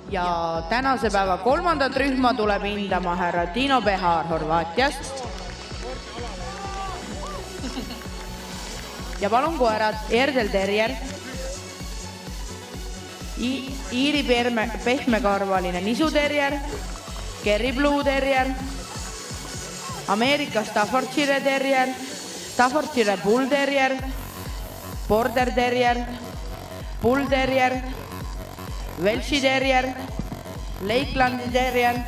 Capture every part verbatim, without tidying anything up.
Ja tänase päeva kolmandat rühma tuleb hindama härra Tino Behar Horvaatiast. Ja palun koerad Erdel Terrier, Iiri pehmekarvaline nisuterrier, Kerry Blue Terrier, Ameerika Staffordshire Terrier, Staffordshire Bull Terrier, Border Terrier, Bull Terrier, Welshi Terrier, Lakelandi Terrier,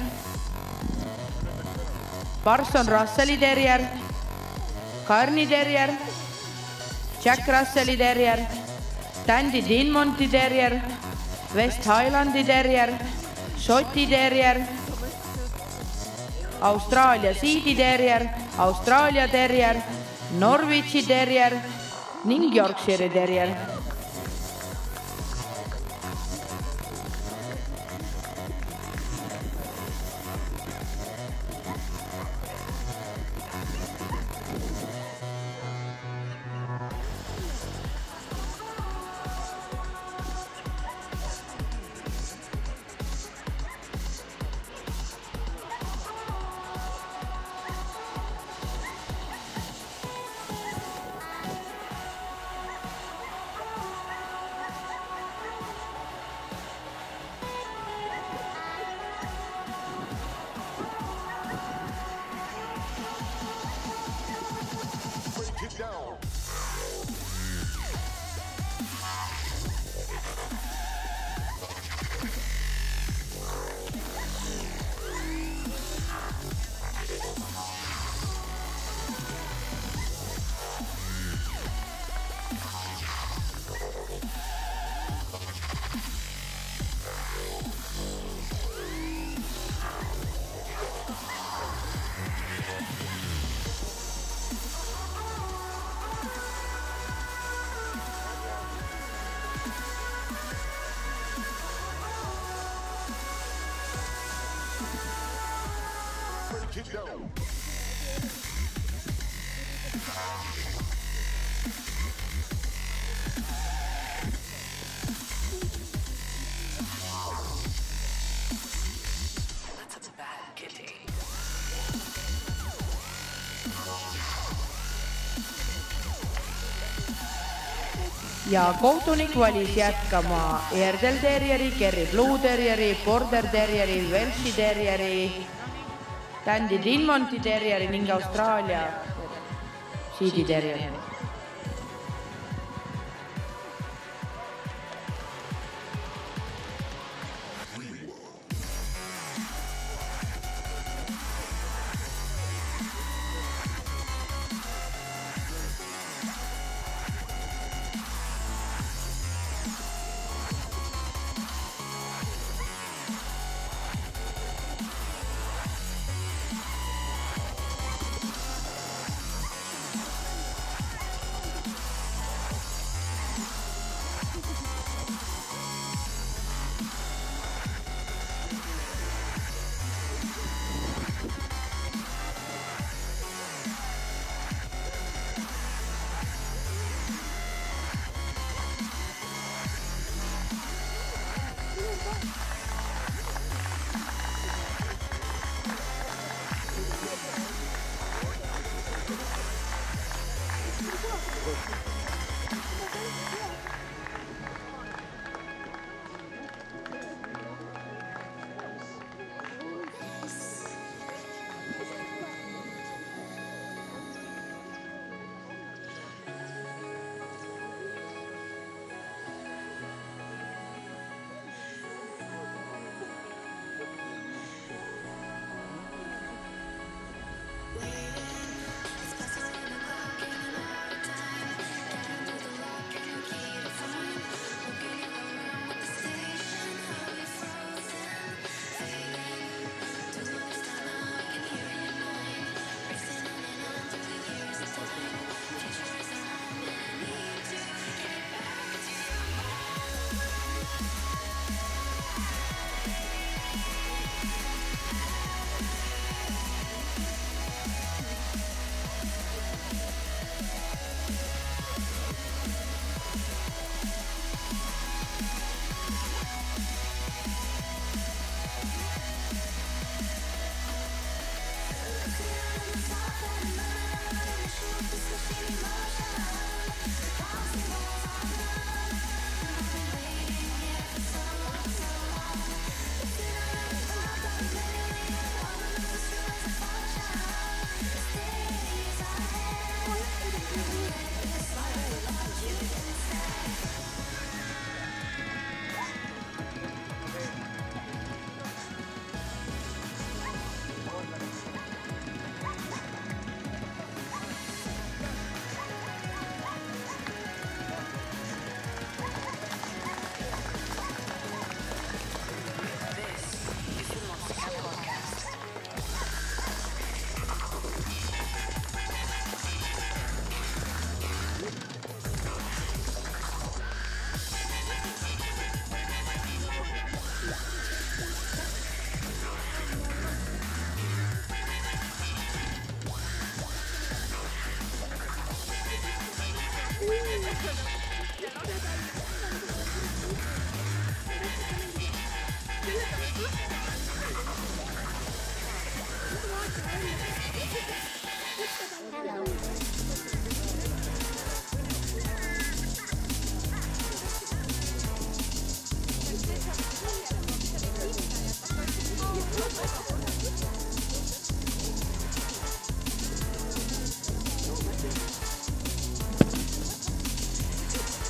Parson Russelli Terrier, Carney Terrier, Jack Russelli Terrier, Dandy Dinmonti Terrier, West Highlandi Terrier, Šoti Terrier, Austraalia Seedi Terrier, Austraalia Terrier, Norwichi Terrier ning Yorkshire Terrier. Ja kohtunik valis jätkama Erdel Terrieri, Kerry Blue Terrieri, Border Terrieri, Welshi Terrieri, Dandy Dinmonti Terrieri ning Austraalia Seedi Terrieri.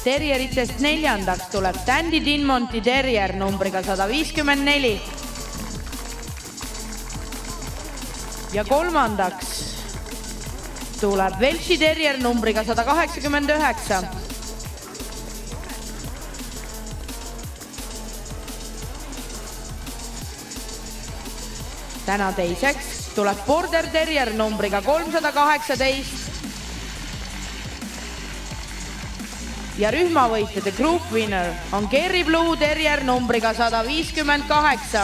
Terrieritest neljandaks tuleb Dandy Dinmonti Terrier numbriga sada viiskümmend neli. Ja kolmandaks tuleb Welshi Terrier numbriga sada kaheksakümmend üheksa. Täna teiseks tuleb Border Terrier numbriga kolmsada kaheksateist. Ja rühmavõitjate group winner on Kerry Blue Terrier numbriga sada viiskümmend kaheksa.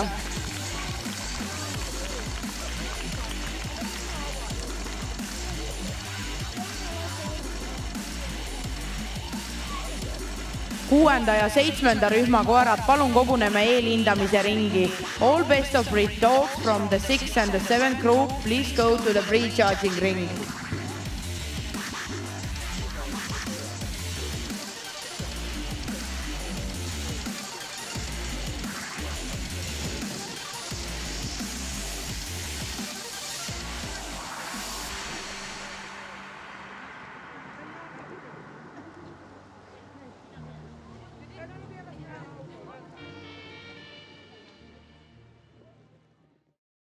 Kuuenda ja seitsmenda rühma koerad, palun koguneme eelhindamise ringi. All best of breed dogs from the sixth and the seventh group, please go to the pre-charging ring.